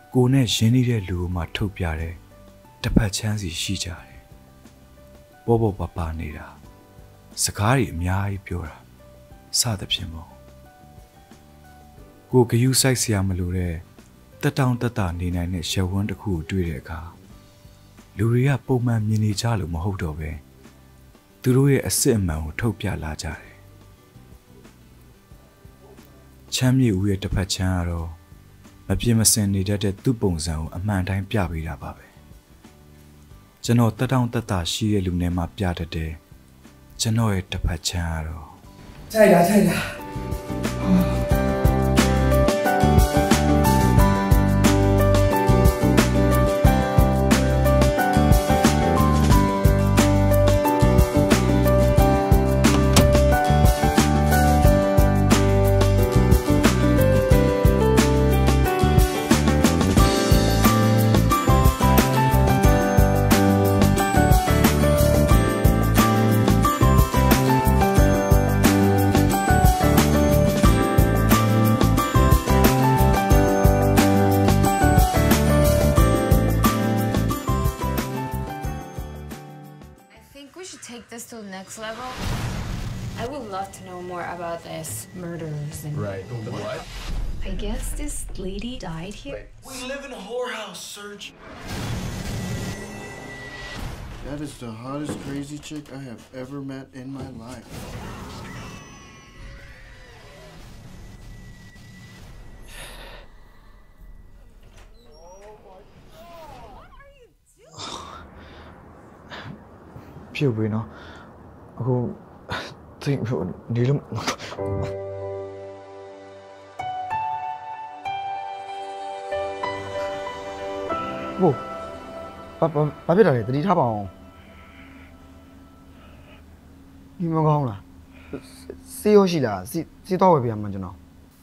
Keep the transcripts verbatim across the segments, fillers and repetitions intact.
ကိုနဲ့ရင်းနှီးတဲ့လူမှထုတ်ပြတဲ့တစ်ဖက်ချမ်းစီရှိကြတယ်ပေါ်ပေါ်ပပနေတာစကားတွေအများကြီးပြောတာစသဖြင့်ပေါ့ကိုဂယုစိုက်เสียမလို့တဲ့တက်တောင်တက်တာနေနိုင်တဲ့ရှဝန်းတစ်ခုကိုတွေ့တဲ့အခါလူတွေကပုံမှန်မြင်နေကြလို့မဟုတ်တော့ပဲသူတို့ရဲ့အစစ်အမှန်ကိုထုတ်ပြလာကြတယ်ချမ်းမြေဦးရဲ့တစ်ဖက်ချမ်းကတော့မပြင်းမစင်နေတတ်တဲ့သူ့ပုံစံကိုအမှန်တိုင်းပြပေးတာပါပဲကျွန်တော်တက်တောင်တက်တာရှိတဲ့လူနဲ့မှပြတတ်တယ်ကျွန်တော်ရဲ့တစ်ဖက်ချမ်းကတော့ใช่လားใช่လား Take this to the next level. I would love to know more about this murders and right. The what? I guess this lady died here. Wait. We live in a whorehouse, Serge. That is the hottest crazy chick I have ever met in my life. Phiêu với nó cô thịnh phụ đi lắm cô bà bà bà biết là để tôi đi tháp vào nhưng mà không là xí ô xí là xí xí to về biển mà cho nó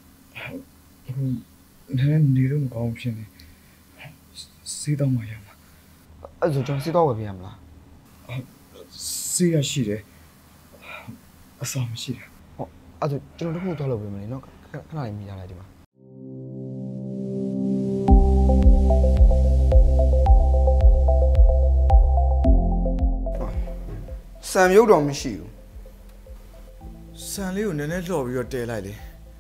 nên đi luôn có option này xí to mà em à rồi cho xí to về biển là xí à xí đấy à sao mà xí đấy à rồi cho nó lúc to là về mà nó cái này mình ra lại đi mà Sam ရုပ်တော်မရှိဘူးဆန်လေးကိုနည်းနည်းလှော်ပြီးတော့တဲလိုက်လေ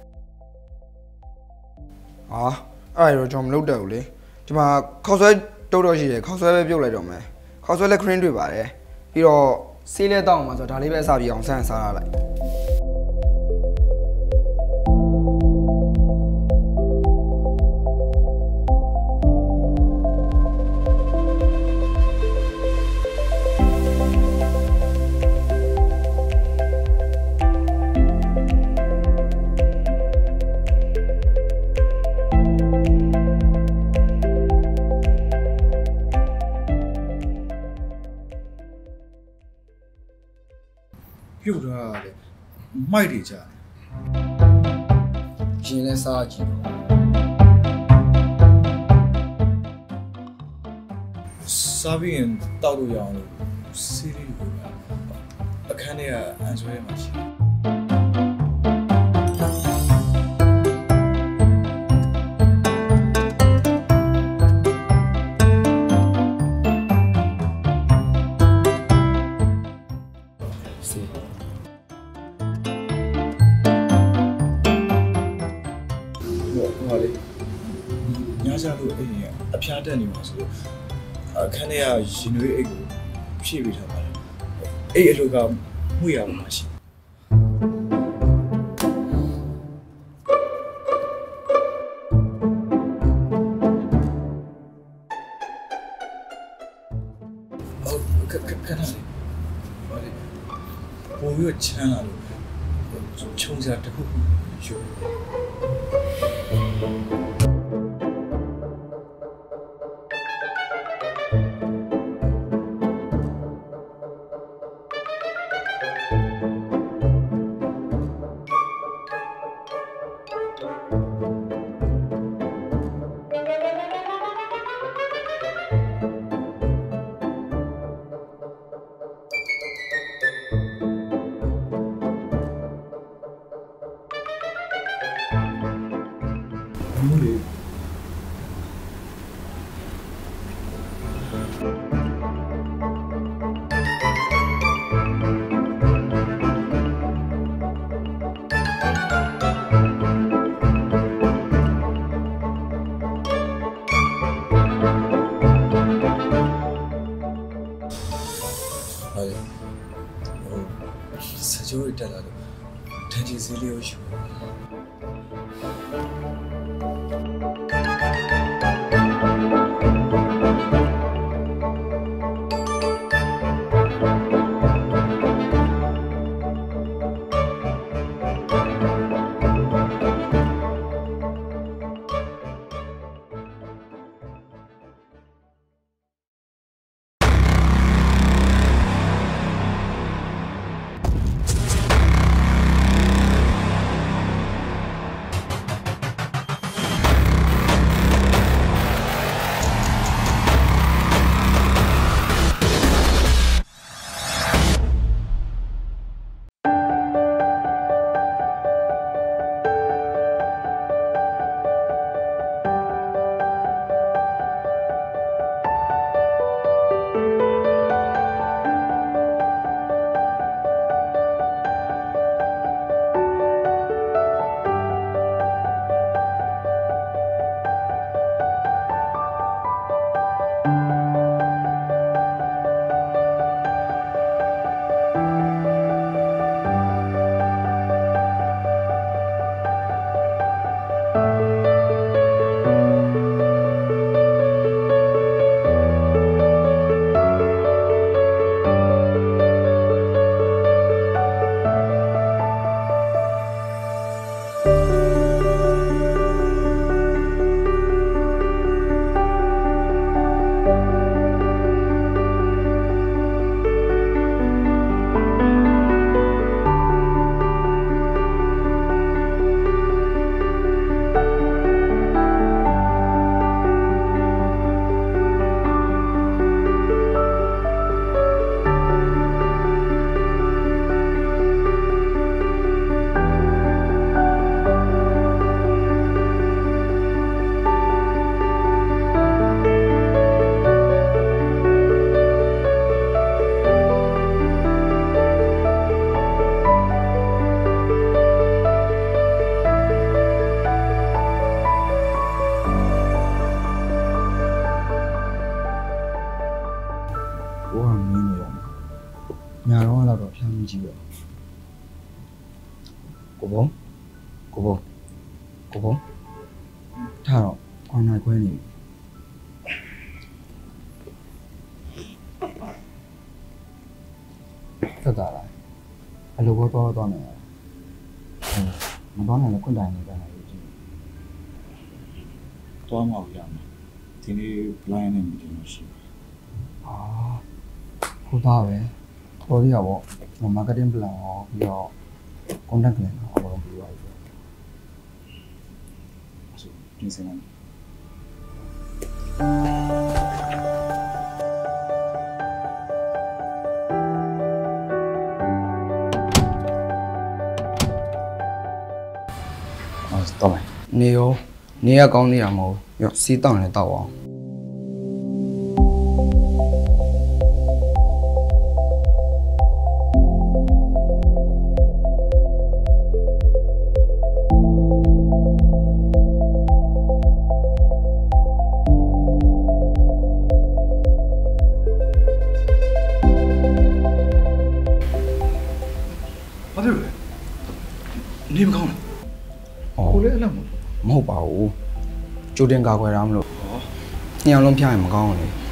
ဟာအဲ့ဒါတော့ကျွန်တော်မလုပ်တော့ဘူးလေဒီမှာခေါက်ဆွဲတုတ်တော့ရှိတယ်ခေါက်ဆွဲပဲပြုတ်လိုက်တော့မယ်ခေါက်ဆွဲလက်ခရင်းတွေ့ပါတယ်ပြီးတော့ဆေးလဲတောက်အောင်မှာဆိုတော့ဒါလေးပဲအစားပြီးအောင်ဆန်းစားရလိုက်ပြုတ်ထားတယ်မိုက်တွေကြရင်လဲစားကြည့်စားပြီးရင်တောက်လို့ရအောင်လို့စီးလေးကိုအခန်းထဲကအန်ဆွဲမှာရှိအဖျားတက်နေမှာဆိုတော့အခန်းထဲကရင်နွေးအိတ်ကိုဖြည့်ပေးထားပါတယ်အဲ့အလိုကမှုရမှာရှိဟုတ်ခက်ခက်ခက်နေပါတယ်ဘောရချမ်းလာလို့ခြုံစားတစ်ခုခုယူဟုတ်တယ်ဟိုစကြဝဠာတက်လာတော့ထန်ကြီးစည်းလေးကိုယူညာတော့တော့ဖြန်းကြည့်ရောကိုဘုံကိုဘုံကိုဘုံထားတော့ခေါင်းနိုင်ခွဲနေသက်သာလားအလိုဘောတော့တော့နေရမတော်နိုင်လည်းခွင့်တိုင်နေတယ်လို့ကြည့်တော့မှရမယ်ဒီနေ့ blind နဲ့ meeting ရှိတယ်အာဟုတ်သားပဲတော်ရပါဘော marketing plan ရောပြီးတော့ content plan ရောအကုန်ပြီးသွားပြီဆိုပြင်ဆင်လိုက်တော့မယ်နေရောနေရကောင်းနေတာမဟုတ်ရောစီးတောင်းလည်းတောက်အောင်ဘာလို့လဲနေမကောင်းလားကိုလည်းအဲ့လိုမဟုတ်ပါဘူးကြိုတင်ကာကွယ်တာမလို့ဟောညောင်လုံးဖျားရင်မကောင်းဘူးလေ